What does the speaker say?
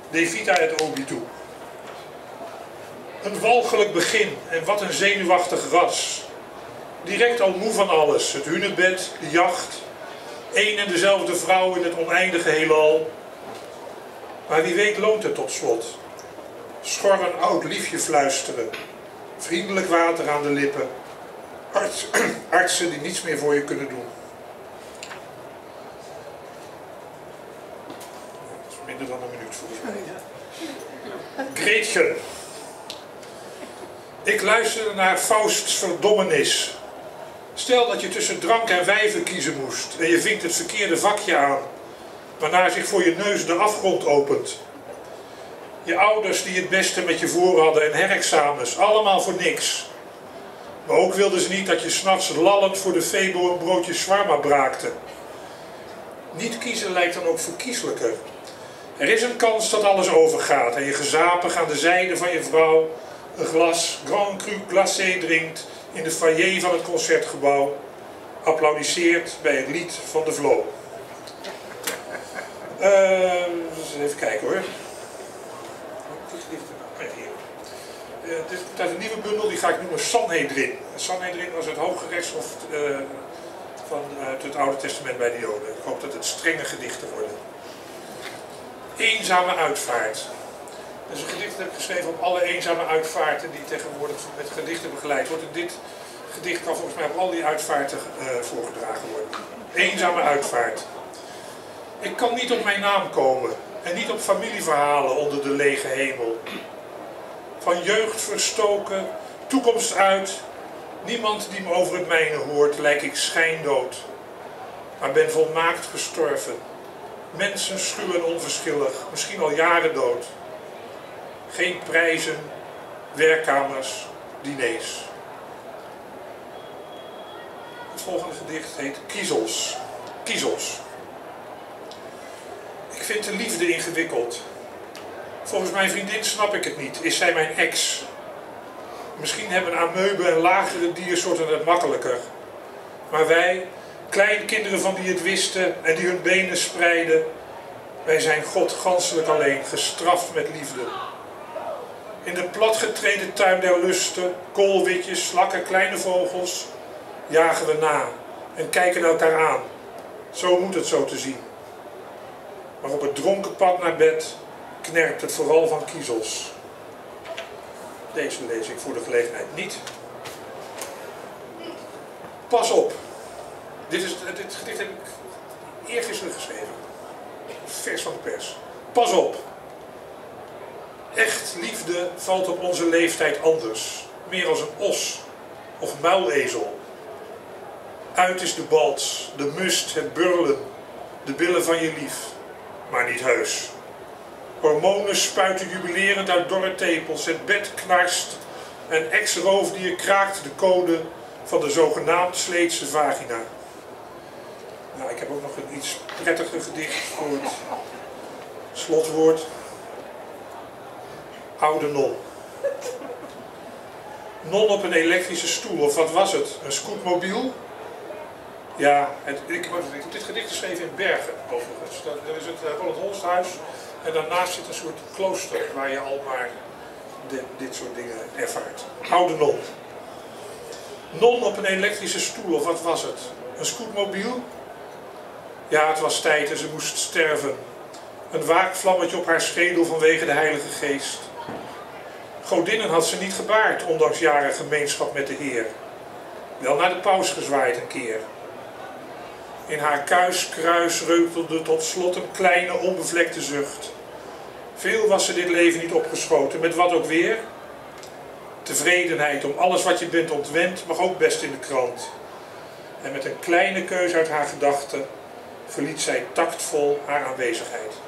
De vita et obitu. Een walgelijk begin en wat een zenuwachtig ras. Direct al moe van alles, het hunebed, de jacht, één en dezelfde vrouw in het oneindige heelal. Maar wie weet loont het tot slot. Schor een oud liefje fluisteren, vriendelijk water aan de lippen, artsen die niets meer voor je kunnen doen. Dat is minder dan een minuut volgens mij. Gretchen. Ik luisterde naar Fausts verdommenis. Stel dat je tussen drank en wijven kiezen moest en je vinkt het verkeerde vakje aan, waarna zich voor je neus de afgrond opent. Je ouders die het beste met je voor hadden en herexamens, allemaal voor niks. Maar ook wilden ze niet dat je 's nachts lallend voor de Febo een broodje shawarma braakte. Niet kiezen lijkt dan ook verkieslijker. Er is een kans dat alles overgaat en je gezapig aan de zijde van je vrouw een glas Grand Cru glacé drinkt in de foyer van het concertgebouw, applaudisseert bij het lied van de Vlo. Even kijken hoor. Dit komt uit een nieuwe bundel, die ga ik noemen Sanhedrin. Sanhedrin was het hooggerechtshof vanuit het Oude Testament bij de Joden. Ik hoop dat het strenge gedichten worden. Eenzame uitvaart. Dat is een gedicht dat heb ik geschreven op alle eenzame uitvaarten die tegenwoordig met gedichten begeleid worden. Dit gedicht kan volgens mij op al die uitvaarten voorgedragen worden. Eenzame uitvaart. Ik kan niet op mijn naam komen en niet op familieverhalen onder de lege hemel. Van jeugd verstoken, toekomst uit, niemand die me over het mijne hoort, lijk ik schijndood. Maar ben volmaakt gestorven. Mensen schuw en onverschillig, misschien al jaren dood. Geen prijzen, werkkamers, diners. Het volgende gedicht heet Kiezels. Kiezels. Ik vind de liefde ingewikkeld. Volgens mijn vriendin snap ik het niet. Is zij mijn ex? Misschien hebben ameuben en lagere diersoorten het makkelijker. Maar wij, kleinkinderen van die het wisten en die hun benen spreiden, wij zijn God ganselijk alleen, gestraft met liefde. In de platgetreden tuin der lusten, koolwitjes, slakken, kleine vogels, jagen we na en kijken elkaar aan. Zo moet het zo te zien. Maar op het dronken pad naar bed knerpt het vooral van kiezels. Deze lees ik voor de gelegenheid niet. Pas op. Dit gedicht heb ik eergisteren geschreven. Vers van de pers. Pas op. Echt liefde valt op onze leeftijd anders. Meer als een os of muilezel. Uit is de balts, de must, het burlen, de billen van je lief. Maar niet heus. Hormonen spuiten jubilerend uit dorre tepels, het bed knarst en ex-roofdier kraakt de code van de zogenaamd Sleetse vagina. Nou, ik heb ook nog een iets prettiger gedicht voor het slotwoord. Oude non. Non op een elektrische stoel, of wat was het? Een scootmobiel? Ja, ik heb dit gedicht geschreven in Bergen, overigens. Dat is het Roland Holsthuis. En daarnaast zit een soort klooster waar je al maar dit soort dingen ervaart. Oude non. Non op een elektrische stoel, of wat was het? Een scootmobiel? Ja, het was tijd en ze moest sterven. Een waakvlammetje op haar schedel vanwege de Heilige Geest. Godinnen had ze niet gebaard, ondanks jaren gemeenschap met de Heer. Wel naar de paus gezwaaid een keer. In haar kuiskruis reutelde tot slot een kleine onbevlekte zucht. Veel was ze dit leven niet opgeschoten, met wat ook weer. Tevredenheid om alles wat je bent ontwend mag ook best in de krant. En met een kleine keus uit haar gedachten verliet zij tactvol haar aanwezigheid.